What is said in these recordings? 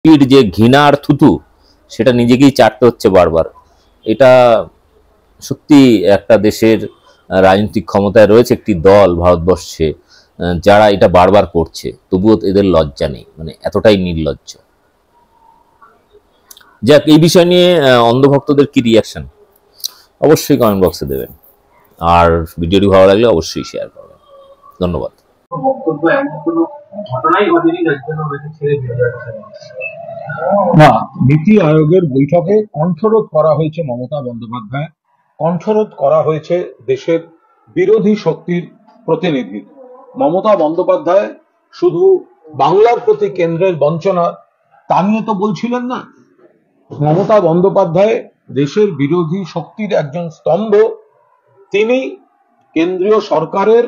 যে ঘৃণা আর থুতু সেটা নিজেকেই চাটতে হচ্ছে বারবার। এটা সত্যি একটা দেশের রাজনৈতিক ক্ষমতায় রয়েছে একটি দল ভারতবর্ষে, যারা এটা বারবার করছে, তবুও এদের লজ্জা নেই, মানে এতটাই নির্লজ্জ। যাক, এই বিষয় নিয়ে অন্ধভক্তদের কি রিয়াকশন অবশ্যই কমেন্ট বক্সে দেবেন, আর ভিডিওটি ভালো লাগলে অবশ্যই শেয়ার করবেন। ধন্যবাদ। না, নীতি আয়োগের বৈঠকে কণ্ঠরোধ করা হয়েছে মমতা বন্দ্যোপাধ্যায়, কণ্ঠরোধ করা হয়েছে দেশের বিরোধী শক্তির প্রতিনিধি। মমতা বন্দ্যোপাধ্যায় শুধু বাংলার প্রতি কেন্দ্রের বঞ্চনা তা নিয়ে তো বলছিলেন না। মমতা বন্দ্যোপাধ্যায় দেশের বিরোধী শক্তির একজন স্তম্ভ। তিনি কেন্দ্রীয় সরকারের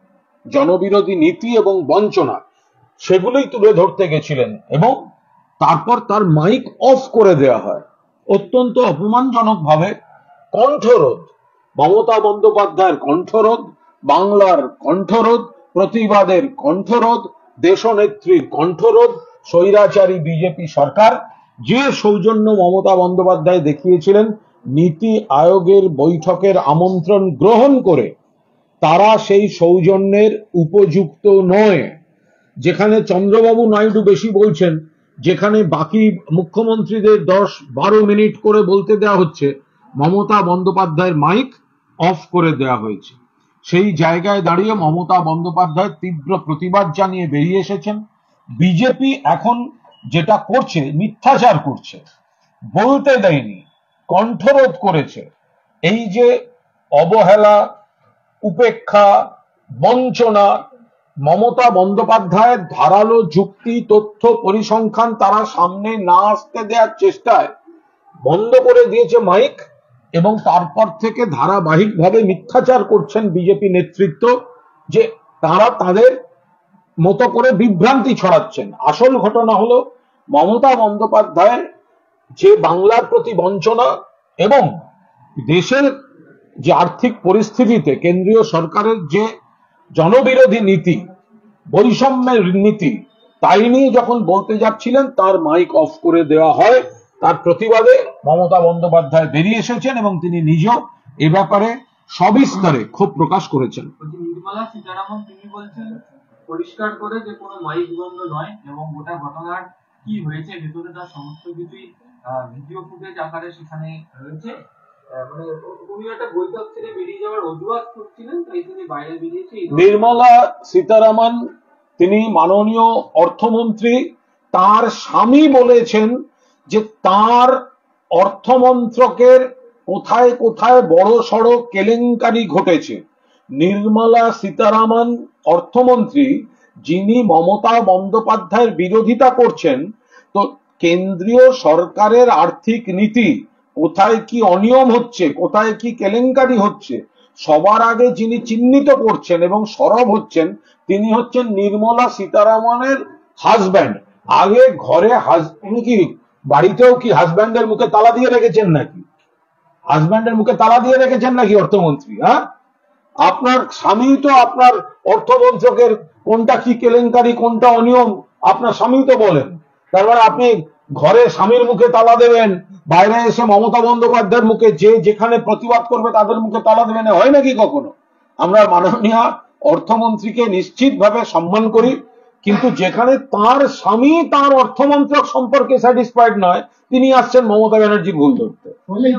জনবিরোধী নীতি এবং বঞ্চনা সেগুলোই তুলে ধরতে গেছিলেন, এবং তারপর তার মাইক অফ করে দেওয়া হয় অত্যন্ত অপমানজনকভাবে। কণ্ঠরোধ, মমতা বন্দ্যোপাধ্যায়ের কণ্ঠরোধ, বাংলার কণ্ঠরোধ, প্রতিবাদের কণ্ঠরোধ, দেশনেত্রীর কণ্ঠরোধ। স্বৈরাচারী বিজেপি সরকার যে সৌজন্য মমতা বন্দ্যোপাধ্যায় দেখিয়েছিলেন নীতি আয়োগের বৈঠকের আমন্ত্রণ গ্রহণ করে, তারা সেই সৌজন্যের উপযুক্ত নয়। যেখানে চন্দ্রবাবু নাইডু বেশি বলছেন, যেখানে বাকি মুখ্যমন্ত্রীদের 10-12 মিনিট করে বলতে দেওয়া হচ্ছে, মমতা বন্দ্যোপাধ্যায়ের মাইক অফ করে দেওয়া হয়েছে। সেই জায়গায় দাঁড়িয়ে মমতা বন্দ্যোপাধ্যায় তীব্র প্রতিবাদ জানিয়ে বেরিয়ে এসেছেন। বিজেপি এখন যেটা করছে, মিথ্যাচার করছে, বলতে দেয়নি, কণ্ঠরোধ করেছে। এই যে অবহেলা, উপেক্ষা, বঞ্চনা, মমতা বন্দ্যোপাধ্যায়ের ধারালো যুক্তি, তথ্য, পরিসংখ্যান তারা সামনে না আসতে দেওয়ার চেষ্টায় বন্ধ করে দিয়েছে মাইক, এবং তারপর থেকে ধারাবাহিকভাবে মিথ্যাচার করছেন বিজেপি নেতৃত্ব, যে তারা তাদের মতো করে বিভ্রান্তি ছড়াচ্ছেন। আসল ঘটনা হলো মমতা বন্দ্যোপাধ্যায়ের যে বাংলার প্রতি বঞ্চনা এবং দেশের যে আর্থিক পরিস্থিতিতে কেন্দ্রীয় সরকারের যে জনবিরোধী নীতি, বৈষম্যের নীতি, তাই নিয়ে যখন বলতে যাচ্ছিলেন তার মাইক অফ করে দেওয়া হয়। তার প্রতিবাদে মমতা বন্দ্যোপাধ্যায় বেরিয়ে এসেছেন এবং তিনি নিজেও এ ব্যাপারে সবিস্তারে ক্ষোভ প্রকাশ করেছেন। নির্মলা সীতারামন তিনি বলছেন পরিষ্কার করে যে কোনো মাইক বন্ধ নয়, এবং গোটা ঘটনার কি হয়েছে ভেতরে তার সমস্ত কিছুই ভিডিও ফুটেজ আকারে সেখানে রয়েছে। মানে উনি একটা বৈঠক ছেড়ে বেরিয়ে যাওয়ার অজুহাত করছিলেন, তাই তিনি বাইরে বেরিয়েছে। নির্মলা সীতারামন তিনি মাননীয় অর্থমন্ত্রী, তার স্বামী বলেছেন যে তার অর্থমন্ত্রকের কোথায় কোথায় বড় সড় কেলেঙ্কারি ঘটেছে। নির্মলা সীতারামন অর্থমন্ত্রী, যিনি মমতা বন্দ্যোপাধ্যায়ের বিরোধিতা করছেন, তো কেন্দ্রীয় সরকারের আর্থিক নীতি কোথায় কি অনিয়ম হচ্ছে, কোথায় কি কেলেঙ্কারি হচ্ছে, সবার আগে যিনি চিহ্নিত করছেন এবং সরব হচ্ছেন তিনি হচ্ছেন নির্মলা সীতারামনের হাজব্যান্ড। আগে ঘরে উনি কি বাড়িতেও কি হাজব্যান্ডের মুখে তালা দিয়ে রেখেছেন নাকি? হাজব্যান্ডের মুখে তালা দিয়ে রেখেছেন নাকি অর্থমন্ত্রী? হ্যাঁ, আপনার স্বামী তো আপনার অর্থমন্ত্রকের কোনটা কি কেলেঙ্কারি, কোনটা অনিয়ম আপনার স্বামী তো বলেন। তারপরে আপনি ঘরে স্বামীর মুখে তালা দেবেন, বাইরে এসে মমতা বন্দ্যোপাধ্যায়ের মুখে যে যেখানে প্রতিবাদ করবে তাদের মুখে তালা দেবেন? হয় নাকি কখনো? আমরা মাননীয় অর্থমন্ত্রীকে নিশ্চিতভাবে সম্মান করি, কিন্তু যেখানে তার স্বামী তার অর্থমন্ত্রক সম্পর্কে স্যাটিসফাইড নয়, তিনি আসছেন মমতা ব্যানার্জির ভুল ধরতে।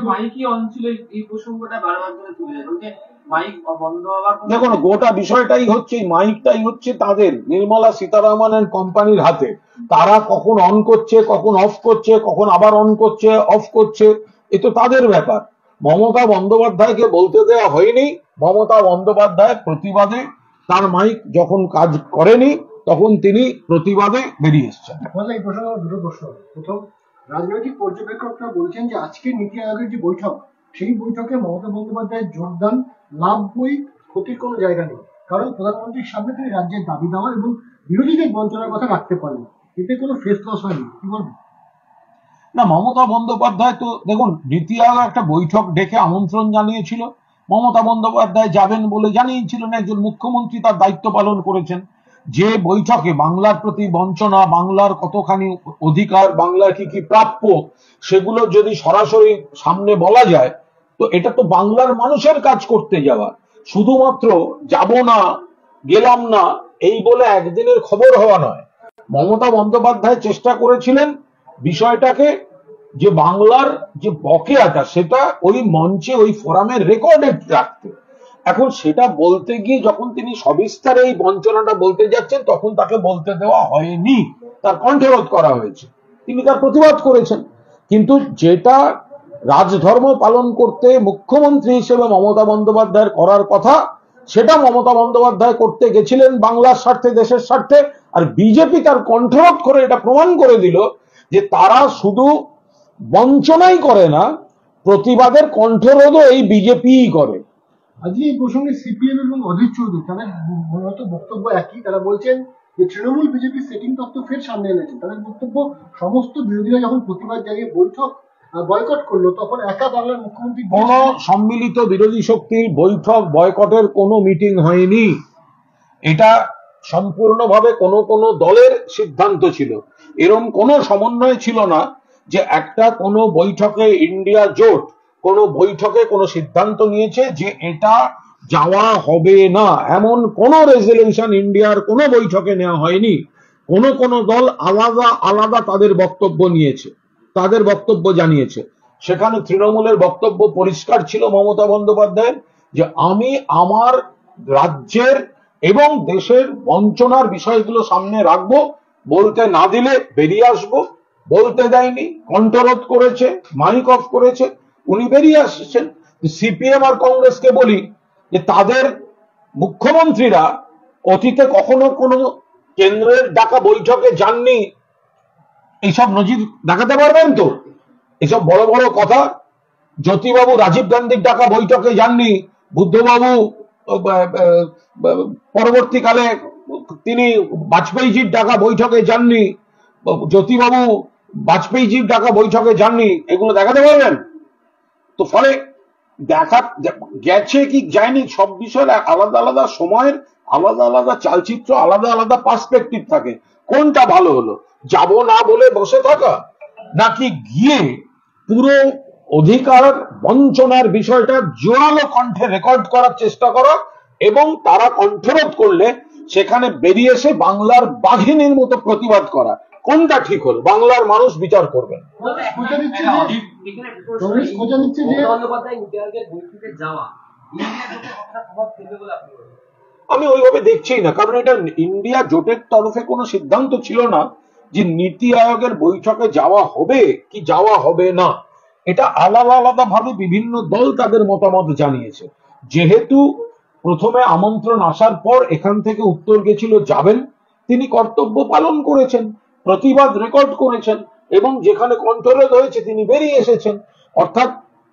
এই প্রসঙ্গটা বারবার করে তুলে ধরে মাইক বন্ধ হওয়ার দেখুন, গোটা বিষয়টাই হচ্ছে, মাইকটাই হচ্ছে তাদের নির্মলা সীতারামন এন্ড কোম্পানির হাতে। তারা কখন অন করছে, কখন অফ করছে, কখন আবার অন করছে, অফ করছে, এ তো তাদের ব্যাপার। মমতা বন্দ্যোপাধ্যায়কে বলতে দেওয়া হয়নি। মমতা বন্দ্যোপাধ্যায় প্রতিবাদে তার মাইক যখন কাজ করেনি তখন তিনি প্রতিবাদে বেরিয়ে এসছেন। এই প্রসঙ্গে দুটো প্রশ্ন। প্রথম, রাজনৈতিক পর্যবেক্ষকরা বলছেন যে আজকের নীতি আয়োগের যে বৈঠক, সেই বৈঠকে মমতা বন্দ্যোপাধ্যায়ের যোগদান লাভ বই ক্ষতির কোনো জায়গা নেই, কারণ প্রধানমন্ত্রীর সামনে তিনি রাজ্যের দাবি দেওয়া এবং বিরোধীদের বঞ্চনার কথা রাখতে পারেন, এতে কোনো ফেস লস হয়নি, কি বলবেন? না, মমতা বন্দ্যোপাধ্যায় তো দেখুন নীতি আয়োগ একটা বৈঠক ডেকে আমন্ত্রণ জানিয়েছিল, মমতা বন্দ্যোপাধ্যায় যাবেন বলে জানিয়েছিলেন, একজন মুখ্যমন্ত্রী তার দায়িত্ব পালন করেছেন। যে বৈঠকে বাংলার প্রতি বঞ্চনা, বাংলার কতখানি অধিকার, বাংলার কি কি প্রাপ্য, সেগুলো যদি সরাসরি সামনে বলা যায়, তো এটা তো বাংলার মানুষের কাজ করতে যাওয়া। শুধুমাত্র যাব না, গেলাম না এই বলে একদিনের খবর হওয়া নয়। মমতা বন্দ্যোপাধ্যায় চেষ্টা করেছিলেন বিষয়টাকে, যে বাংলার যে বকেয়াটা সেটা ওই মঞ্চে, ওই ফোরামের রেকর্ডেড রাখতে। এখন সেটা বলতে গিয়ে যখন তিনি সবিস্তারে এই বঞ্চনাটা বলতে যাচ্ছেন, তখন তাকে বলতে দেওয়া হয়নি, তার কণ্ঠরোধ করা হয়েছে, তিনি তার প্রতিবাদ করেছেন। কিন্তু যেটা রাজধর্ম পালন করতে মুখ্যমন্ত্রী হিসেবে মমতা বন্দ্যোপাধ্যায়ের করার কথা, সেটা মমতা বন্দ্যোপাধ্যায় করতে গেছিলেন বাংলার স্বার্থে, দেশের স্বার্থে। আর বিজেপি তার কণ্ঠরোধ করে এটা প্রমাণ করে দিল যে তারা শুধু বঞ্চনাই করে না, প্রতিবাদের কণ্ঠরোধও এই বিজেপিই করে। আজকে এই প্রসঙ্গে সিপিএম এবং অধীর চৌধুরী তাদের মূলত বক্তব্য একই। তারা বলছেন যে তৃণমূল বিজেপি সেটিং তত্ত্ব ফের সামনে এনেছেন। তাদের বক্তব্য, সমস্ত বিরোধীরা যখন প্রতিবাদ জানিয়ে বৈঠক বয়কট করলো, তখন একা বাংলার মুখ্যমন্ত্রী কোন সম্মিলিত বিরোধী শক্তির বৈঠক বয়কটের কোনো মিটিং হয়নি। এটা সম্পূর্ণভাবে কোন দলের সিদ্ধান্ত ছিল। এরকম কোনো সমন্বয় ছিল না যে একটা কোনো বৈঠকে ইন্ডিয়া জোট কোনো বৈঠকে কোনো সিদ্ধান্ত নিয়েছে যে এটা যাওয়া হবে না। এমন কোন রেজলিউশন ইন্ডিয়ার কোনো বৈঠকে নেওয়া হয়নি। কোন দল আলাদা আলাদা তাদের বক্তব্য নিয়েছে, তাদের বক্তব্য জানিয়েছে। সেখানে তৃণমূলের বক্তব্য পরিষ্কার ছিল মমতা বন্দ্যোপাধ্যায়ের, যে আমি আমার রাজ্যের এবং দেশের বঞ্চনার বিষয়গুলো সামনে রাখবো, বলতে না দিলে বেরিয়ে আসবো। বলতে দেয়নি, কণ্ঠরোধ করেছে, মাইক অফ করেছে, উনি বেরিয়ে আসছেন। সিপিএম আর কংগ্রেসকে বলি যে তাদের মুখ্যমন্ত্রীরা অতীতে কখনো কোনো কেন্দ্রের ডাকা বৈঠকে যাননি, এইসব নজির দেখাতে পারবেন তো? এসব বড় বড় কথা। জ্যোতিবাবু রাজীব গান্ধীর ডাকা বৈঠকে যাননি, বুদ্ধবাবু পরবর্তীকালে তিনি বাজপেয়ীজির ডাকা বৈঠকে যাননি, জ্যোতিবাবু বাজপেয়ীজির ডাকা বৈঠকে যাননি, এগুলো দেখাতে পারবেন তো? ফলে দেখা গেছে কি যায়নি, সব বিষয়ের আলাদা আলাদা সময়ের আলাদা আলাদা চালচিত্র, আলাদা আলাদা পার্সপেক্টিভ থাকে। কোনটা ভালো হলো, যাব না বলে বসে থাকা, নাকি গিয়ে পুরো অধিকার বঞ্চনার বিষয়টা জোরালো কণ্ঠে রেকর্ড করার চেষ্টা করা, এবং তারা কণ্ঠরোধ করলে সেখানে বেরিয়ে এসে বাংলার বাঘিনীর মতো প্রতিবাদ করা? কোনটা ঠিক হলো, বাংলার মানুষ বিচার করবেন। আমি ওইভাবে দেখছি না, কারণ এটা ইন্ডিয়া জোটের তরফে কোনো সিদ্ধান্ত ছিল না যে নীতি আয়োগের বৈঠকে যাওয়া হবে কি যাওয়া হবে না। এটা আলাদা আলাদা ভাবে বিভিন্ন দল তাদের মতামত জানিয়েছে। যেহেতু প্রথমে আমন্ত্রণ আসার পর এখান থেকে উত্তর গেছিল যাবেন, তিনি কর্তব্য পালন করেছেন, প্রতিবাদ রেকর্ড করেছেন, এবং যেখানে কণ্ঠরোধ হয়েছে তিনি বেরিয়ে এসেছেন। অর্থাৎ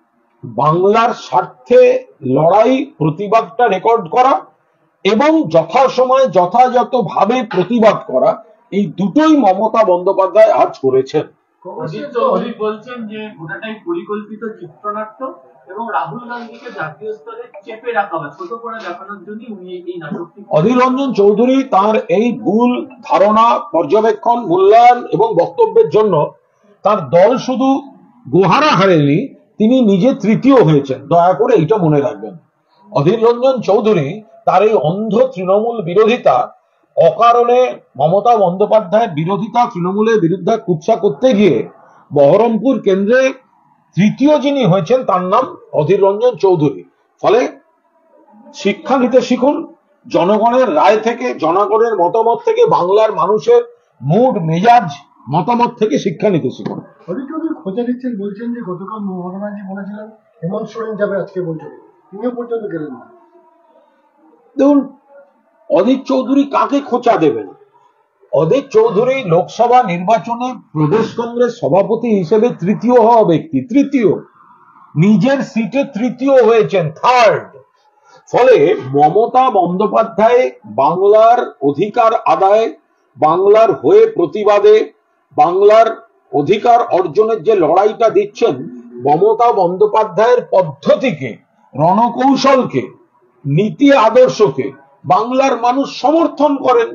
বাংলার স্বার্থে লড়াই, প্রতিবাদটা রেকর্ড করা এবং যথাসময় যথাযথভাবে প্রতিবাদ করা, এই দুটোই মমতা বন্দ্যোপাধ্যায় আজ করেছেন। অধীর বলছেন যে গোটাটাই পরিকল্পিত চিত্রনাট্য এবং রাহুল গান্ধীকে জাতীয় স্তরে চেপে রাখা বা ছোট করে দেখানোর জন্য উনি এই নাটকটি। অধীর রঞ্জন চৌধুরী তার এই ভুল ধারণা, পর্যবেক্ষণ, মূল্যায়ন এবং বক্তব্যের জন্য তার দল শুধু গোহারা হারেনি, তিনি নিজে তৃতীয় হয়েছেন। দয়া করে এইটা মনে রাখবেন। অধীর রঞ্জন চৌধুরী তার এই অন্ধ তৃণমূল বিরোধিতা, অকারণে মমতা বন্দ্যোপাধ্যায়ের বিরোধিতা, তৃণমূলের বিরুদ্ধে কুৎসা করতে গিয়ে বহরমপুর কেন্দ্রে তৃতীয় যিনি হয়েছেন তার নাম অধীর রঞ্জন চৌধুরী। ফলে শিক্ষা নিতে শিখুন, জনগণের রায় থেকে, জনগণের মতামত থেকে, বাংলার মানুষের মুড মেজাজ মতামত থেকে শিক্ষা নিতে শিখুন। অধীর চৌধুরী খোঁজা দিচ্ছেন, বলছেন যে গতকাল মমতা ব্যানার্জি বলেছিলেন হেমন্ত সোরেন যাবে আজকে বৈঠকে, তিনিও পর্যন্ত গেলেন না। দেখুন, অধীর চৌধুরী কাকে খোঁচা দেবেন? অধীর চৌধুরী লোকসভা নির্বাচনে প্রদেশ কংগ্রেস সভাপতি হিসেবে তৃতীয় হওয়া ব্যক্তি, তৃতীয়, নিজের সিটে তৃতীয় হয়েছেন, থার্ড। ফলে মমতা বন্দ্যোপাধ্যায় বাংলার অধিকার আদায়, বাংলার হয়ে প্রতিবাদে, বাংলার অধিকার অর্জনের যে লড়াইটা দিচ্ছেন, মমতা বন্দ্যোপাধ্যায়ের পদ্ধতিকে, রণকৌশলকে, নীতি আদর্শকে বাংলার মানুষ সমর্থন করেন।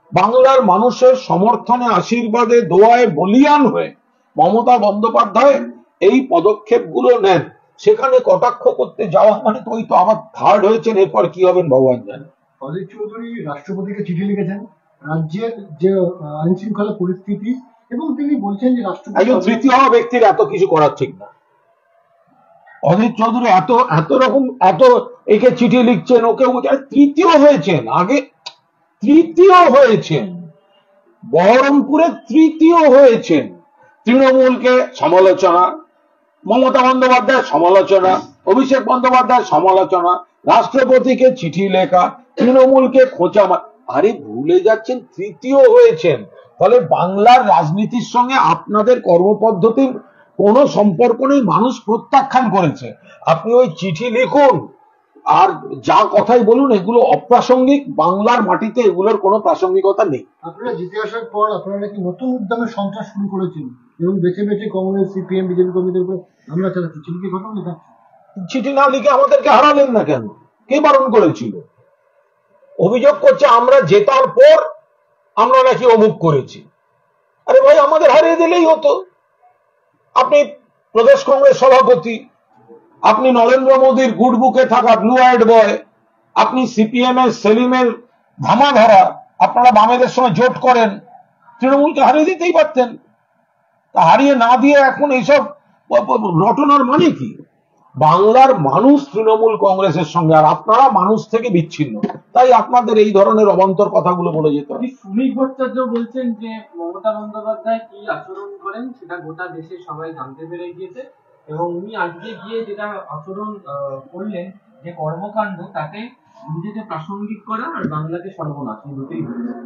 বাংলার মানুষের সমর্থনে, আশীর্বাদে, দোয়ায় বলিয়ান হয়ে মমতা বন্দ্যোপাধ্যায় এই পদক্ষেপগুলো নেন। সেখানে কটাক্ষ করতে যাওয়া মানে তো ওই তো আবার থার্ড হয়েছেন, এরপর কি হবেন ভগবান জানে। অধীর চৌধুরী রাষ্ট্রপতিকে চিঠি লিখেছেন রাজ্যের যে আইন শৃঙ্খলা পরিস্থিতি, এবং তিনি বলছেন যে রাষ্ট্রপতি একজন তৃতীয় ব্যক্তির এত কিছু করার ঠিক না। অধীর চৌধুরী এত রকম একে চিঠি লিখছেন, ওকে তৃতীয় হয়েছেন, আগে তৃতীয় হয়েছেন, বহরমপুরে তৃতীয় হয়েছেন। তৃণমূলকে সমালোচনা, মমতা বন্দ্যোপাধ্যায় সমালোচনা, অভিষেক বন্দ্যোপাধ্যায় সমালোচনা, রাষ্ট্রপতিকে চিঠি লেখা, তৃণমূলকে খোঁচা আরে ভুলে যাচ্ছেন তৃতীয় হয়েছেন। ফলে বাংলার রাজনীতির সঙ্গে আপনাদের কর্মপদ্ধতির কোনো সম্পর্ক নেই, মানুষ প্রত্যাখ্যান করেছে। আপনি ওই চিঠি লিখুন আর যা কথাই বলুন, এগুলো অপ্রাসঙ্গিক। বাংলার মাটিতে এগুলোর কোনো প্রাসঙ্গিকতা নেই। আপনারা জিতে আসার পর আপনারা নাকি নতুন উদ্যমে সন্ত্রাস শুরু করেছেন এবং বেছে বেছে কংগ্রেস, সিপিএম, বিজেপি কর্মীদের উপরে হামলা চালাচ্ছে। চিঠি কথা লেখা, চিঠি না লিখে আমাদেরকে হারালেন না কেন? কে বারণ করেছিল? অভিযোগ করছে আমরা জেতার পর আমরা নাকি অমুক করেছি। আরে ভাই, আমাদের হারিয়ে দিলেই হতো। আপনি প্রদেশ কংগ্রেস সভাপতি, আপনি নরেন্দ্র মোদীর গুড বুকে থাকা ব্লু আইড বয়, আপনি সিপিএম এর সেলিমের ধামাধারা, আপনারা বামেদের সঙ্গে জোট করেন, তৃণমূলকে হারিয়ে দিতেই পারতেন। তা হারিয়ে না দিয়ে এখন এইসব রটনার মানে কি? বাংলার মানুষ তৃণমূল কংগ্রেসের সঙ্গে, আর আপনারা মানুষ থেকে বিচ্ছিন্ন, তাই আপনাদের এই ধরনের অবান্তর কথাগুলো বলে যেতে হবে। শ্রমিক ভট্টাচার্য বলছেন যে মমতা বন্দ্যোপাধ্যায় কি আচরণ করেন সেটা গোটা দেশে সবাই জানতে পেরে গিয়েছে, এবং উনি আজকে গিয়ে যেটা আচরণ করলেন, যে কর্মকাণ্ড, তাতে নিজেকে প্রাসঙ্গিক করা আর বাংলাকে সর্বনাশ, দুটোই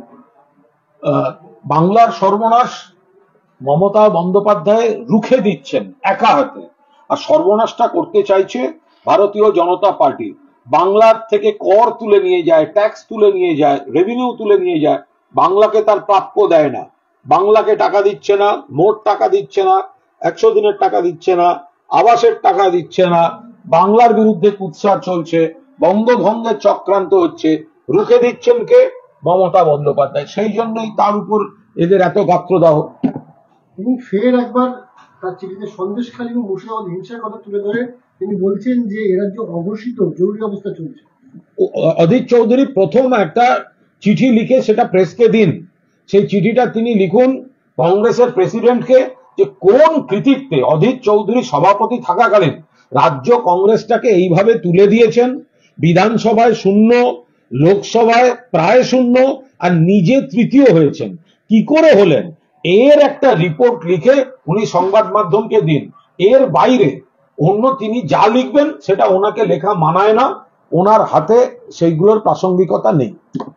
বাংলার সর্বনাশ মমতা বন্দ্যোপাধ্যায় রুখে দিচ্ছেন একা হাতে, আর সর্বনাশটা করতে চাইছে ভারতীয় জনতা পার্টি। বাংলার থেকে কর তুলে নিয়ে যায়, ট্যাক্স তুলে নিয়ে যায়, রেভিনিউ তুলে নিয়ে যায়, বাংলাকে তার প্রাপ্য দেয় না। বাংলাকে টাকা দিচ্ছে না, মোট টাকা দিচ্ছে না, 100 দিনের টাকা দিচ্ছে না, আবাসের টাকা দিচ্ছে না, বাংলার বিরুদ্ধে কুৎসা চলছে, বঙ্গভঙ্গের চক্রান্ত হচ্ছে। রুখে দিচ্ছেন কে? মমতা বন্দ্যোপাধ্যায়। সেই জন্যই তার উপর এদের এত গাত্রদাহ। এবং ফের একবার তার চিঠিতে সন্দেশখালী ও মুর্শিদাবাদ হিংসার কথা তুলে ধরে তিনি বলছেন যে এ রাজ্য অঘোষিত জরুরি অবস্থা চলছে। অধীর চৌধুরী প্রথম একটা চিঠি লিখে সেটা প্রেসকে দিন। সেই চিঠিটা তিনি লিখুন কংগ্রেসের প্রেসিডেন্টকে, যে কোন কৃতিত্বে অধীর চৌধুরী সভাপতি থাকাকালীন রাজ্য কংগ্রেসটাকে এইভাবে তুলে দিয়েছেন। বিধানসভায় শূন্য, লোকসভায় প্রায় শূন্য, আর নিজে তৃতীয় হয়েছেন। কি করে হলেন এর একটা রিপোর্ট লিখে উনি সংবাদ মাধ্যমকে দিন। এর বাইরে অন্য তিনি যা লিখবেন সেটা ওনাকে লেখা মানায় না, ওনার হাতে সেইগুলোর প্রাসঙ্গিকতা নেই।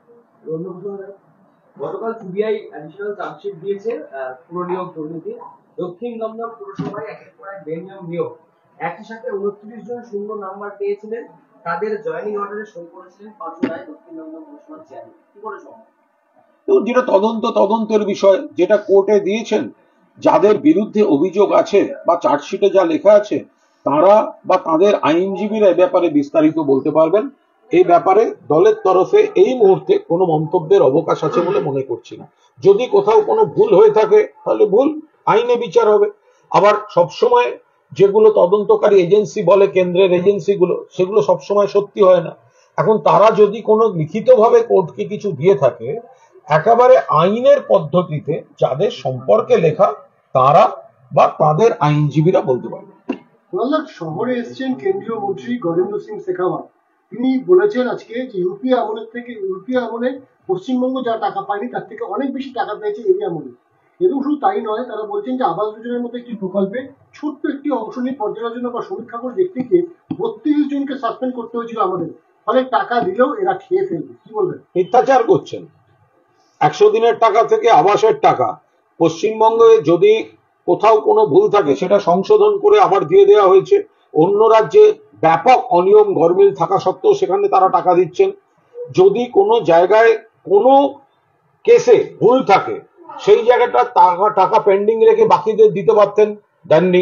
গতকাল সিবিআই অ্যাডিশনাল চার্জশিট দিয়েছে পুরনিয়োগ দুর্নীতি। দক্ষিণ দমদম পুরসভায় একের পর এক বেনিয়ম নিয়োগ। একই সাথে 29 জন শূন্য নাম্বার পেয়েছিলেন, তাদের জয়েনিং অর্ডারে সই করেছিলেন 5 রায় দক্ষিণ দমদম পুরসভার চেয়ারম্যান। কি করে সম্ভব? যেটা তদন্তের বিষয়, যেটা কোর্টে দিয়েছেন, যাদের বিরুদ্ধে অভিযোগ আছে বা চার্জশিটে যা লেখা আছে, তারা বা তাদের আইনজীবীরা এ ব্যাপারে বিস্তারিত বলতে পারবেন। এই ব্যাপারে দলের তরফে এই মুহূর্তে কোনো মন্তব্যের অবকাশ আছে বলে মনে করছি না। যদি কোথাও কোনো ভুল হয়ে থাকে তাহলে ভুল, আইনে বিচার হবে। আবার সবসময় যেগুলো তদন্তকারী এজেন্সি বলে, কেন্দ্রের এজেন্সিগুলো, সেগুলো সবসময় সত্যি হয় না। এখন তারা যদি কোনো লিখিতভাবে কোর্টকে কিছু দিয়ে থাকে, একেবারে আইনের পদ্ধতিতে যাদের সম্পর্কে লেখা তারা বা তাদের আইনজীবীরা বলতে পারবে। শহরে এসছেন কেন্দ্রীয় মন্ত্রী গজেন্দ্র সিং শেখাওয়াত। তিনি বলেছেন আজকে যে ইউপিএ আমলে পশ্চিমবঙ্গ যা টাকা পায়নি তার থেকে অনেক বেশি টাকা পেয়েছে এই আমলে। এবং শুধু তাই নয়, তারা বলছেন যে আবাস যোজনার মতো একটি প্রকল্পে ছোট্ট একটি অংশ নিয়ে পর্যালোচনা বা সমীক্ষা করে দেখতে গিয়ে 32 জনকে সাসপেন্ড করতে হয়েছিল আমাদের, ফলে টাকা দিলেও এরা খেয়ে ফেলবে। কি বলবেন? মিথ্যাচার করছেন। 100 দিনের টাকা থেকে আবাসের টাকা পশ্চিমবঙ্গে যদি কোথাও কোনো ভুল থাকে সেটা সংশোধন করে আবার দিয়ে দেওয়া হয়েছে। অন্য রাজ্যে ব্যাপক অনিয়ম গরমিল থাকা সত্ত্বেও সেখানে তারা টাকা দিচ্ছেন। যদি কোনো জায়গায় কোনো কেসে ভুল থাকে সেই জায়গাটা টাকা পেন্ডিং রেখে বাকিদের দিতে পারতেন, দেননি।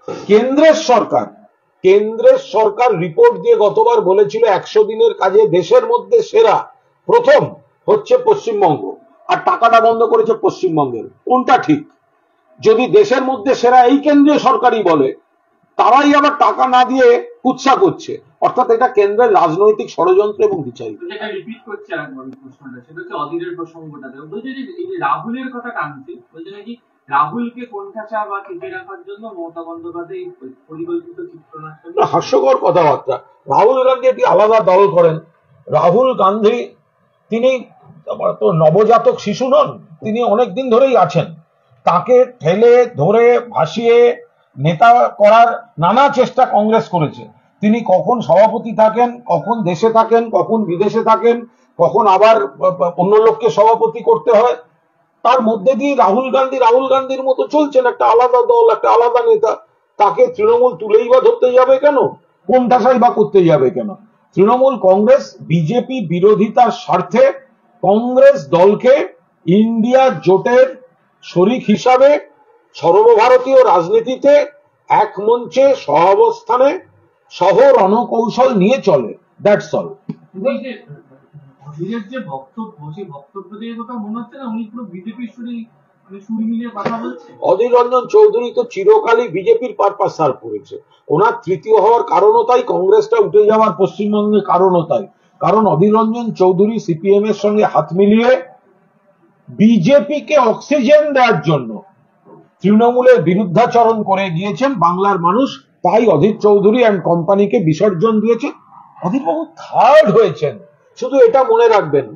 কেন্দ্রের সরকার রিপোর্ট দিয়ে গতবার বলেছিল 100 দিনের কাজে দেশের মধ্যে সেরা প্রথম হচ্ছে পশ্চিমবঙ্গ। আর টাকাটা বন্ধ করেছে পশ্চিমবঙ্গের। কোনটা ঠিক? যদি দেশের মধ্যে সেরা এই কেন্দ্রীয় সরকারই বলে, তারাই আবার টাকা না দিয়ে কুৎসা করছে, অর্থাৎ এটা কেন্দ্রের রাজনৈতিক ষড়যন্ত্র এবং বিচার। যেটা রিপিট করছে একবার প্রশ্নটা, সেটা হচ্ছে অধীরের প্রসঙ্গটাতে বলছে যে এই যে রাহুলের কথা টানছে, বলছে নাকি রাহুলকে কোণঠাসা বা চেপে রাখার জন্য মমতা বন্দ্যোপাধ্যায় পরিকল্পিত চিত্রনাট্য। হাস্যকর কথাবার্তা। রাহুল গান্ধী একটি আলাদা দল করেন। রাহুল গান্ধী তিনি তো নবজাতক শিশু নন, তিনি অনেকদিন ধরেই আছেন। তাকে ঠেলে ধরে ভাসিয়ে নেতা করার নানা চেষ্টা কংগ্রেস করেছে। তিনি কখন সভাপতি থাকেন, কখন দেশে থাকেন, কখন বিদেশে থাকেন, কখন আবার অন্য লোককে সভাপতি করতে হয়। তার মধ্যে দিয়ে রাহুল গান্ধীর মতো চলছেন, একটা আলাদা দল, একটা আলাদা নেতা। তাকে তৃণমূল তুলেই বা ধরতে যাবে কেন? কোণঠাসাই বা করতে যাবে কেন? তৃণমূল কংগ্রেস বিজেপি বিরোধিতার স্বার্থে কংগ্রেস দলকে ইন্ডিয়া জোটের শরিক হিসাবে সর্বভারতীয় রাজনীতিতে এক মঞ্চে সহাবস্থানে সহ রণকৌশল নিয়ে চলে। That's all. অধীরের যে বক্তব্য, সেই বক্তব্য দিয়ে কথা মনে হচ্ছে না উনি পুরো বিজেপির সুর মিলিয়ে কথা বলছে। অধীর রঞ্জন চৌধুরী তো চিরকালই বিজেপির পারপাস সার্ভ করেছে। ওনার তৃতীয় হওয়ার কারণও তাই, কংগ্রেসটা উঠে যাওয়ার পশ্চিমবঙ্গে কারণও তাই। কারণ অধীর রঞ্জন চৌধুরী সিপিএম এর সঙ্গে হাত মিলিয়ে বিজেপিকে অক্সিজেন দেওয়ার জন্য তৃণমূলের বিরুদ্ধাচরণ করে গিয়েছেন বাংলার মানুষ। তাই অধীর চৌধুরী অ্যান্ড কোম্পানিকে বিসর্জন দিয়েছে। অধীরবাবু থার্ড হয়েছেন, শুধু এটা মনে রাখবেন,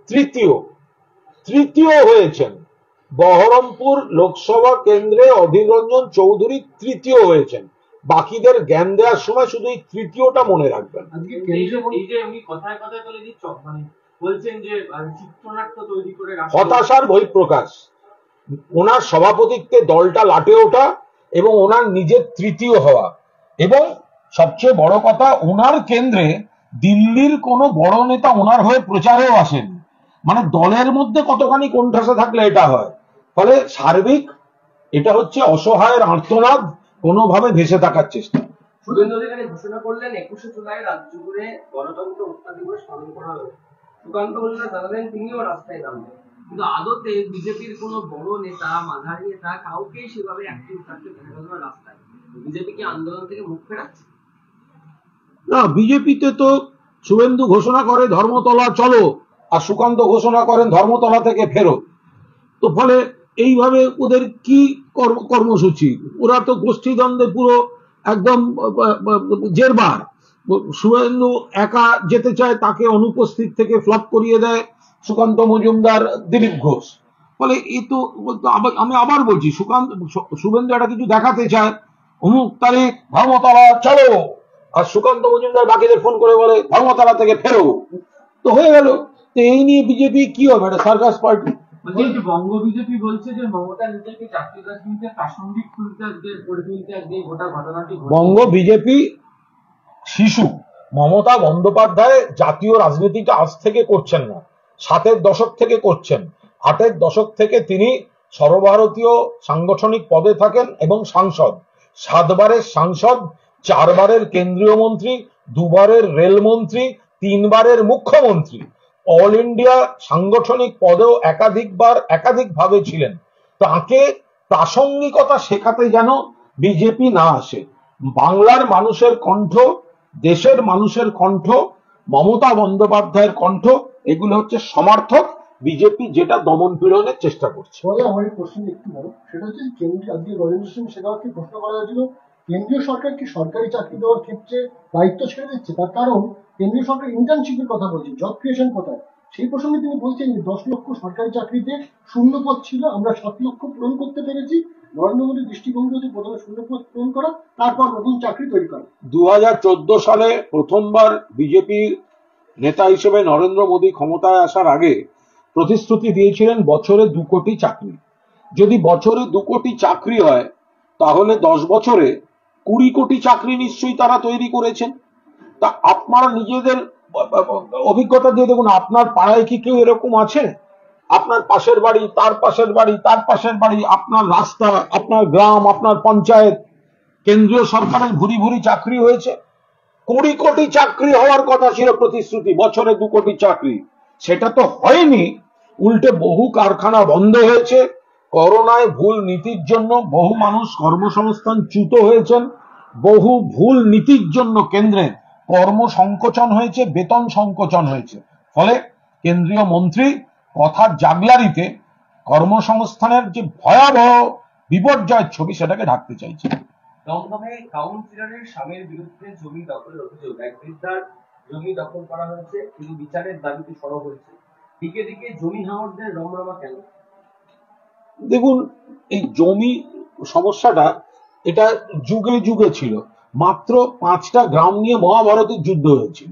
তৃতীয় হয়েছেন। বহরমপুর লোকসভা কেন্দ্রে অধীর রঞ্জন চৌধুরী তৃতীয় হয়েছেন। বাকিদের জ্ঞান দেওয়ার সময় শুধু এই তৃতীয়টা মনে রাখবেন। এই যে উনি কথায় কথায় বলে দিচ্ছ, মানে বলছেন যে চিত্রনাট্য তৈরি করে হতাশার বহিঃপ্রকাশ। ওনার সভাপতিত্বে দলটা লাটে ওঠা এবং ওনার নিজের তৃতীয় হওয়া, এবং সবচেয়ে বড় কথা, ওনার কেন্দ্রে দিল্লির কোনো বড় নেতা ওনার হয়ে প্রচারেও আসেন। মানে দলের মধ্যে কতখানি কোণঠাসা থাকলে এটা হয়। ফলে সার্বিক এটা হচ্ছে অসহায়ের আর্তনাদ, কোনোভাবে ভেসে থাকার চেষ্টা। শুভেন্দু অধিকারী ঘোষণা করলেন 21শে জুলাই রাজ্য জুড়ে গণতন্ত্র হত্যা দিবস পালন করা হবে। সুকান্ত মজুমদার জানালেন তিনিও রাস্তায় নামবেন, কিন্তু আদতে বিজেপির কোনো বড় নেতা, মাঝারি নেতা কাউকেই সেভাবে অ্যাক্টিভ থাকতে দেখা গেল না রাস্তায়। বিজেপি কি আন্দোলন থেকে মুখ ফেরাচ্ছে? না, বিজেপিতে তো শুভেন্দু ঘোষণা করে ধর্মতলা চলো, আর সুকান্ত ঘোষণা করেন ধর্মতলা থেকে ফেরো। তো ফলে এইভাবে ওদের কি কর্মসূচি? ওরা তো গোষ্ঠীদ্বন্দ্বে পুরো একদম জেরবার। শুভেন্দু একা যেতে চায়, তাকে অনুপস্থিত থেকে ফ্লপ করিয়ে দেয় সুকান্ত মজুমদার, দিলীপ ঘোষ। ফলে এই তো আমি আবার বলছি, শুভেন্দু একটা কিছু দেখাতে চায়, অমুক তারিখ ধর্মতলা চলো, আর সুকান্ত মজুমদার বাকিদের ফোন করে বলে ধর্মতলা থেকে ফেরো। তো হয়ে গেল। তো এই নিয়ে বিজেপি কি হবে? একটা সার্কাস পার্টি। বঙ্গ বিজেপি বলছে যে মমতা নিজেকে জাতীয় রাজনীতিতে প্রাসঙ্গিক করে তুলতে আজকে গোটা ঘটনাটি। বঙ্গ বিজেপি শিশু। মমতা বন্দ্যোপাধ্যায় জাতীয় রাজনীতিটা আজ থেকে করছেন না, 7-এর দশক থেকে করছেন। 8-এর দশক থেকে তিনি সর্বভারতীয় সাংগঠনিক পদে থাকেন এবং সাংসদ। 7 বারের সাংসদ, 4 বারের কেন্দ্রীয় মন্ত্রী, 2 বারের রেলমন্ত্রী, 3 বারের মুখ্যমন্ত্রী। অল ইন্ডিয়া সাংগঠনিক পদেও একাধিকভাবে ছিলেন। তাকে প্রাসঙ্গিকতা শেখাতে যেন বিজেপি না আসে। বাংলার মানুষের কণ্ঠ, দেশের মানুষের কণ্ঠ, মমতা বন্দ্যোপাধ্যায়ের কণ্ঠ, এগুলো হচ্ছে সমার্থক। বিজেপি যেটা দমন পীড়নের চেষ্টা করছে। আমার এই প্রশ্ন একটু বড়, সেটা হচ্ছে কেন্দ্রীয়, আজকে গজেন্দ্র সিং শেখাওয়াতকে প্রশ্ন করা হয়েছিল কেন্দ্রীয় সরকার কি সরকারি চাকরি দেওয়ার ক্ষেত্রে দায়িত্ব ছেড়ে দিচ্ছে। তার কারণ কেন্দ্রীয় সরকার ইন্টার্নশিপের কথা বলছে, জব ক্রিয়েশন কোথায়? সেই প্রসঙ্গে তিনি বলছেন যে 10 লক্ষ সরকারি চাকরিতে শূন্য পদ ছিল, আমরা 7 লক্ষ পূরণ করতে পেরেছি। নরেন্দ্র মোদীর দৃষ্টিভঙ্গি হচ্ছে প্রথমে শূন্য পদ পূরণ করা, তারপর নতুন চাকরি তৈরি করা। 2014 সালে প্রথমবার বিজেপি নেতা হিসেবে নরেন্দ্র মোদী ক্ষমতায় আসার আগে প্রতিশ্রুতি দিয়েছিলেন বছরে 2 কোটি চাকরি। যদি বছরে 2 কোটি চাকরি হয়, তাহলে 10 বছরে 20 কোটি চাকরি নিশ্চয়ই তারা তৈরি করেছেন। তা আপনারা নিজেদের অভিজ্ঞতা দিয়ে দেখুন, আপনার পাড়ায় কি কেউ এরকম আছে? আপনার পাশের বাড়ি, তার পাশের বাড়ি, তার পাশের বাড়ি, আপনার রাস্তা, আপনার গ্রাম, আপনার পঞ্চায়েত, কেন্দ্রীয় সরকারের ভুরি ভুরি চাকরি হয়েছে। 20 কোটি চাকরি হওয়ার কথা ছিল প্রতিশ্রুতি, বছরে 2 কোটি চাকরি। সেটা তো হয়নি। উল্টে বহু কারখানা বন্ধ হয়েছে। করোনায় ভুল নীতির জন্য বহু মানুষ কর্মসংস্থান চ্যুত হয়েছেন। বহু ভুল নীতির জন্য কেন্দ্রের কর্ম সংকোচন হয়েছে, বেতন সংকোচন হয়েছে। ফলে কেন্দ্রীয় মন্ত্রী কথার জাগলারিতে কর্মসংস্থানের যে ভয়াবহ বিপর্যয়ের ছবি সেটাকে ঢাকতে চাইছে। দমদমে কাউন্সিলরের স্বামীর বিরুদ্ধে জমি দখলের অভিযোগ, এক বৃদ্ধার জমি দখল করা হয়েছে, তিনি বিচারের দাবিতে সরব হয়েছে। দিকে দিকে জমি হাওরদের রমরমা কেন? দেখুন, এই জমি সমস্যাটা এটা যুগে যুগে ছিল। মাত্র 5টা গ্রাম নিয়ে মহাভারতের যুদ্ধ হয়েছিল,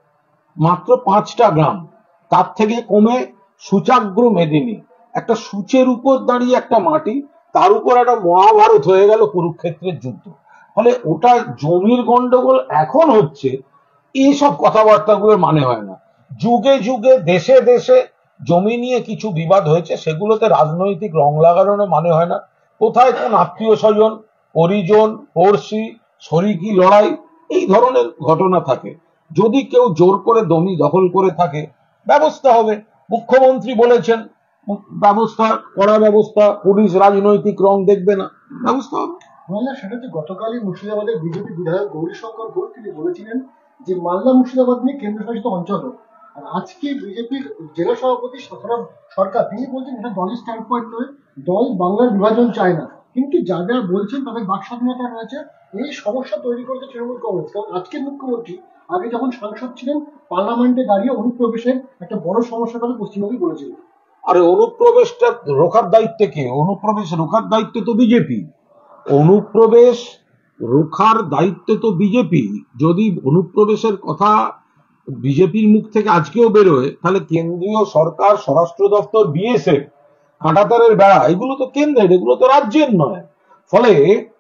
মাত্র 5টা গ্রাম। তার থেকে কমে সূচাগ্র মেদিনী, একটা সূচের উপর দাঁড়িয়ে একটা মাটি, তার উপর একটা মহাভারত হয়ে গেল কুরুক্ষেত্রের যুদ্ধ। ফলে ওটা জমির গন্ডগোল এখন হচ্ছে, এইসব কথাবার্তাগুলোর মানে হয় না। যুগে যুগে দেশে দেশে জমি নিয়ে কিছু বিবাদ হয়েছে, সেগুলোতে রাজনৈতিক রং লাগানোর মানে হয় না। কোথায় কোন আত্মীয় স্বজন, পরিজন, পড়শি, শরিকি লড়াই, এই ধরনের ঘটনা থাকে। যদি কেউ জোর করে জমি দখল করে থাকে, ব্যবস্থা হবে। মুখ্যমন্ত্রী বলেছেন ব্যবস্থা, কড়া ব্যবস্থা, পুলিশ রাজনৈতিক রং দেখবে না, ব্যবস্থা হবে। মাল্লা, সেটা হচ্ছে গতকালই মুর্শিদাবাদের বিজেপি বিধায়ক গৌরীশঙ্কর ঘোষ তিনি বলেছিলেন যে মালদা মুর্শিদাবাদ নিয়ে কেন্দ্রশাসিত অঞ্চল হোক। আর আজকে বিজেপির জেলা সভাপতি সতরাম সরকার তিনি বলছেন এটা দলের স্ট্যান্ড পয়েন্ট নয়, দল বাংলার বিভাজন চায় না। কিন্তু যা যা বলছেন তাদের বাক স্বাধীনতা রয়েছে। এই সমস্যা তৈরি করেছে তৃণমূল কংগ্রেস। কারণ আজকের মুখ্যমন্ত্রী আগে যখন সাংসদ ছিলেন পার্লামেন্টে দাঁড়িয়ে অনুপ্রবেশের একটা বড় সমস্যার কথা পশ্চিমবঙ্গে বলেছিলেন। আরে অনুপ্রবেশটা রোখার দায়িত্ব কে? অনুপ্রবেশ রোখার দায়িত্ব তো বিজেপি। অনুপ্রবেশ রোখার দায়িত্ব তো বিজেপি। যদি অনুপ্রবেশের কথা বিজেপির মুখ থেকে আজকেও বেরোয়, তাহলে কেন্দ্রীয় সরকার, স্বরাষ্ট্র দপ্তর, বিএসএফ, কাঁটাতারের বেড়া, এগুলো তো কেন্দ্রের, এগুলো তো রাজ্যের নয়। ফলে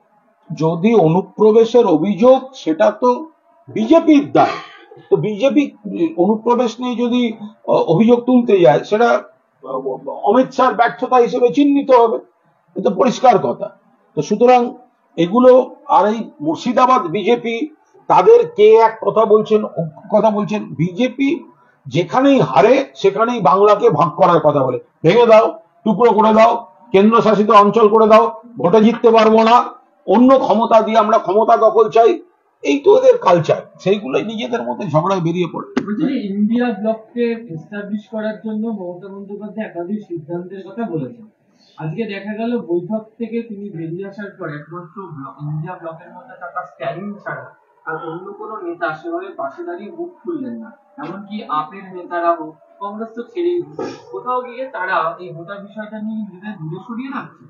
যদি অনুপ্রবেশের অভিযোগ, সেটা তো বিজেপির দায়। তো বিজেপি অনুপ্রবেশ নিয়ে যদি অভিযোগ তুলতে যায়, সেটা অমিত শাহর ব্যর্থতা হিসেবে চিহ্নিত হবে। এটা পরিষ্কার কথা। তো সুতরাং এগুলো, আর এই মুর্শিদাবাদ বিজেপি, তাদের কে এক কথা বলছেন, কথা বলছেন। বিজেপি যেখানেই হারে সেখানেই বাংলাকে ভাগ করার কথা বলে, ভেঙে দাও, টুকরো করে দাও, কেন্দ্রশাসিত অঞ্চল করে দাও, ভোটে জিততে পারবো না, অন্য ক্ষমতা দিয়ে আমরা ক্ষমতা দখল চাই। এই তো এদের কালচার, সেইগুলোই নিজেদের মধ্যে ঝগড়ায় বেরিয়ে পড়ে। ইন্ডিয়া ব্লককে এস্টাবলিশ করার জন্য মমতা বন্দ্যোপাধ্যায় একাধিক সিদ্ধান্তের কথা বলেছেন। আজকে দেখা গেল বৈঠক থেকে তিনি বেরিয়ে আসার পর একমাত্র ইন্ডিয়া ব্লকের মধ্যে থাকা স্ট্যালিন ছাড়া আর অন্য কোনো নেতা সেভাবে পাশে দাঁড়িয়ে মুখ খুললেন না। এমনকি আপের নেতারাও, কংগ্রেস তো ছেড়েই দিচ্ছে, কোথাও গিয়ে তারা এই গোটা বিষয়টা নিয়ে নিজেদের দূরে সরিয়ে রাখছে।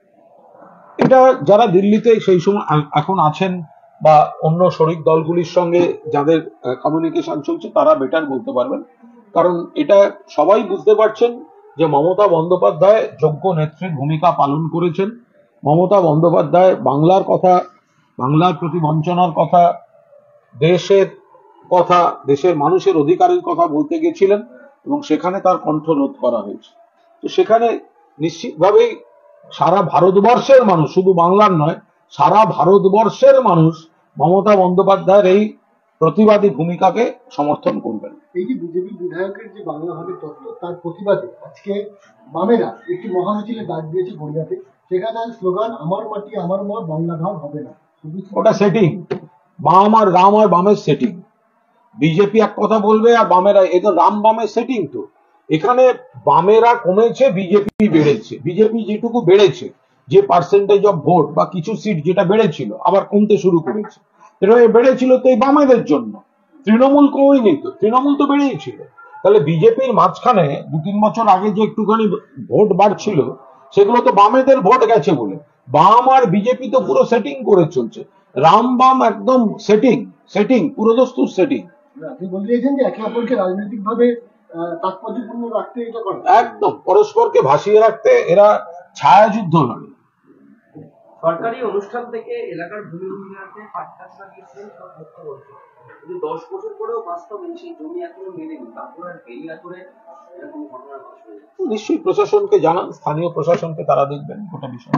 এটা যারা দিল্লিতে সেই সময় এখন আছেন, বা অন্য শরিক দলগুলির সঙ্গে যাদের কমিউনিকেশন চলছে, তারা বেটার বলতে পারবেন। কারণ এটা সবাই বুঝতে পারছেন যে মমতা বন্দ্যোপাধ্যায় যোগ্য নেত্রীর ভূমিকা পালন করেছেন। মমতা বন্দ্যোপাধ্যায় বাংলার কথা, বাংলার প্রতি বঞ্চনার কথা, দেশের কথা, দেশের মানুষের অধিকারের কথা বলতে গেছিলেন, এবং সেখানে তার কণ্ঠরোধ করা হয়েছে। তো সেখানে নিশ্চিতভাবেই সারা ভারতবর্ষের মানুষ, শুধু বাংলার নয়, সারা ভারতবর্ষের মানুষ মমতা বন্দ্যোপাধ্যায়ের এই প্রতিবাদী ভূমিকাকে সমর্থন করবেন। এই যে বিজেপি বিধায়কের যে বাংলা ভাবের তত্ত্ব, তার প্রতিবাদে আজকে বামেরা একটি মহামিছিলে ডাক দিয়েছে গড়িয়াতে। সেখানে স্লোগান আমার মাটি আমার মা, বাংলা ভাব হবে না। ওটা সেটিং, বাম আর রাম আর বামের সেটিং। বিজেপি এক কথা বলবে আর বামেরা, এ তো রাম বামের সেটিং। তো এখানে বামেরা কমেছে, বিজেপি বেড়েছে। বিজেপি যেটুকু বেড়েছে, যে পার্সেন্টেজ অফ ভোট বা কিছু সিট যেটা বেড়েছিল, আবার কমতে শুরু করেছে। এটা বেড়েছিল তো এই বামেদের জন্য, তৃণমূল কমেনি তো, তৃণমূল তো বেড়েই ছিল। তাহলে বিজেপির মাঝখানে 2-3 বছর আগে যে একটুখানি ভোট বাড়ছিল, সেগুলো তো বামেদের ভোট গেছে বলে। বাম আর বিজেপি তো পুরো সেটিং করে চলছে। রাম বাম একদম সেটিং, সেটিং, পুরো দস্তুর সেটিং। আপনি বলতে চাইছেন যে একে অপরকে রাজনৈতিক ভাবে তাৎপর্যপূর্ণ রাখতে এটা করে, একদম পরস্পরকে ভাসিয়ে রাখতে এরা ছায়াযুদ্ধ লড়ে। সরকারি অনুষ্ঠান থেকে এলাকার ভূমি অধিকারকে পাট্টাসা দিয়েছিলেন সব মুখ্যমন্ত্রী, কিন্তু 10 বছর পরেও বাস্তবে সেই জমি এখনো মেলেনি। তারপর আর বেরিয়া করে এরকম ঘটনার ঘটে। নিশ্চয়ই প্রশাসনকে জানান, স্থানীয় প্রশাসনকে তারা দেখবেন গোটা বিষয়।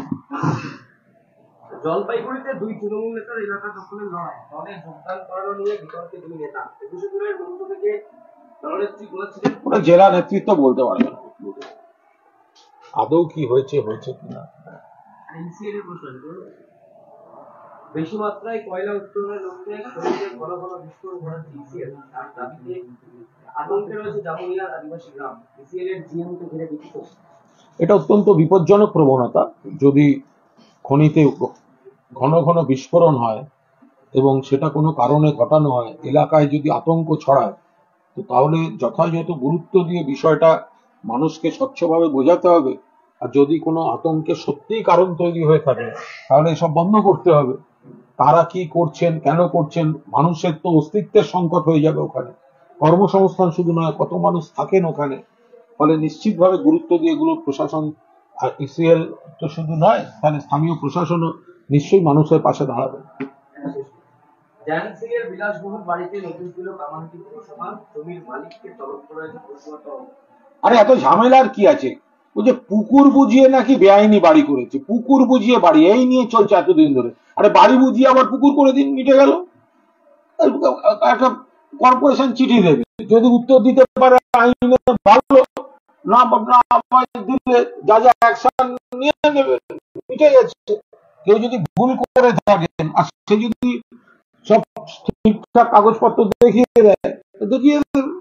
জলপাইগুড়িতে 2 তৃণমূল নেতার এলাকা দখলের লড়াই, দলে যোগদান করানো নিয়ে বিতর্কে 2 নেতা। 21 জুলাইয়ের মধ্য থেকে দলনেত্রী বলেছিলেন ওরা জেলা নেতৃত্ব বলতে পারবে না আদৌ কি হয়েছে কিনা। এনসিএল এর প্রশ্ন আছে। বেশি মাত্রায় কয়লা উত্তোলনের লক্ষ্যে খনিতে ঘন ঘন বিস্ফোরণ ঘটাচ্ছে ইসিএল, তার দাবিতে আতঙ্কে রয়েছে জামুরিয়ার আদিবাসী গ্রাম। ইসিএল এর জিএম কে ঘিরে বিক্ষোভ। এটা অত্যন্ত বিপজ্জনক প্রবণতা। যদি খনিতে ঘন ঘন বিস্ফোরণ হয় এবং সেটা কোনো কারণে ঘটানো হয়, এলাকায় যদি আতঙ্ক ছড়ায়, তো তাহলে যথাযথ গুরুত্ব দিয়ে বিষয়টা মানুষকে স্বচ্ছভাবে বোঝাতে হবে। আর যদি কোনো আতঙ্কের সত্যিই কারণ তৈরি হয়ে থাকে, তাহলে এসব বন্ধ করতে হবে। তারা কি করছেন, কেন করছেন, মানুষের তো অস্তিত্বের সংকট হয়ে যাবে ওখানে। কর্মসংস্থান শুধু নয়, কত মানুষ থাকেন ওখানে। ফলে নিশ্চিতভাবে গুরুত্ব দিয়ে এগুলো প্রশাসন, আর ইসিএল তো শুধু নয়, তাহলে স্থানীয় প্রশাসনও নিশ্চয়ই মানুষের পাশে দাঁড়াবে। জায়ান সিং এর বিলাসবহুল বাড়িতে নোটিশ দিল কামারহাটি পৌরসভা, জমির মালিককে তলব করা হয়েছে পৌরসভা তরফ। আরে এত ঝামেলার কি আছে? ওই যে পুকুর বুঝিয়ে নাকি বেআইনি বাড়ি করেছে, পুকুর বুঝিয়ে বাড়ি, এই নিয়ে চলছে এতদিন ধরে। আরে বাড়ি বুঝিয়ে আবার পুকুর করে দিন, মিটে গেল। একটা কর্পোরেশন চিঠি দেবে, যদি উত্তর দিতে পারে আইনে ভালো, না দিলে যা যা অ্যাকশন নিয়ে নেবে, মিটে গেছে। কেউ যদি ভুল করে থাকেন আর সে যদি সব ঠিকঠাক কাগজপত্র দেখিয়ে দেয়, দেখিয়ে